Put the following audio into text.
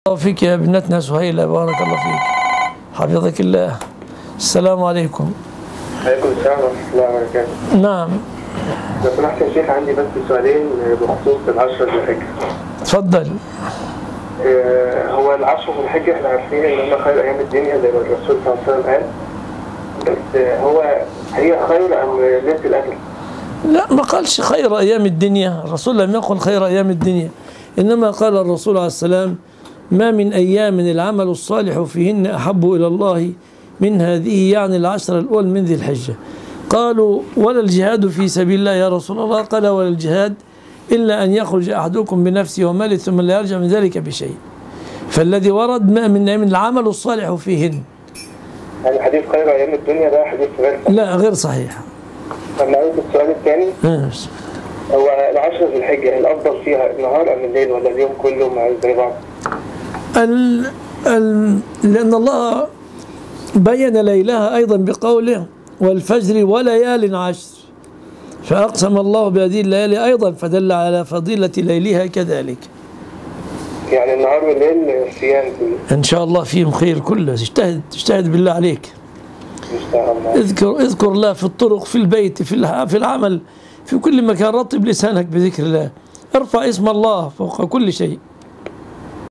الله فيك يا ابنتنا سهيلة، بارك الله فيك، حفظك الله. السلام عليكم. عليكم السلام ورحمة الله وبركاته. نعم. لو سمحت يا شيخ، عندي بس سؤالين بخصوص العشرة ذي الحجة. اتفضل. هو العشرة ذي الحجة احنا عارفين ان هم خير ايام الدنيا زي ما الرسول صلى الله عليه وسلم قال، بس هي خير ام ليلة القدر؟ لا، ما قالش خير ايام الدنيا، الرسول لم يقل خير ايام الدنيا، انما قال الرسول عليه السلام: ما من ايام العمل الصالح فيهن احب الى الله من هذه، يعني العشر الاول من ذي الحجة. قالوا: ولا الجهاد في سبيل الله يا رسول الله؟ قال: ولا الجهاد إلا أن يخرج أحدكم بنفسه وماله ثم لا يرجع من ذلك بشيء. فالذي ورد ما من العمل الصالح فيهن. يعني حديث خير أيام الدنيا ده حديث غير صحيح؟ لا، غير صحيح. طب معلش السؤال الثاني، هو العشرة ذي الحجة الأفضل فيها النهار أم الليل ولا اليوم كله مع زي بعض؟ لأن الله بين ليلها أيضا بقوله: والفجر وليال عشر، فأقسم الله بهذه الليالي أيضا فدل على فضيلة ليلها كذلك. يعني النهار والليل صيام إن شاء الله فيهم خير كله. اجتهد بالله عليك. إن شاء الله. اذكر الله في الطرق، في البيت، في العمل، في كل مكان. رطب لسانك بذكر الله، ارفع اسم الله فوق كل شيء.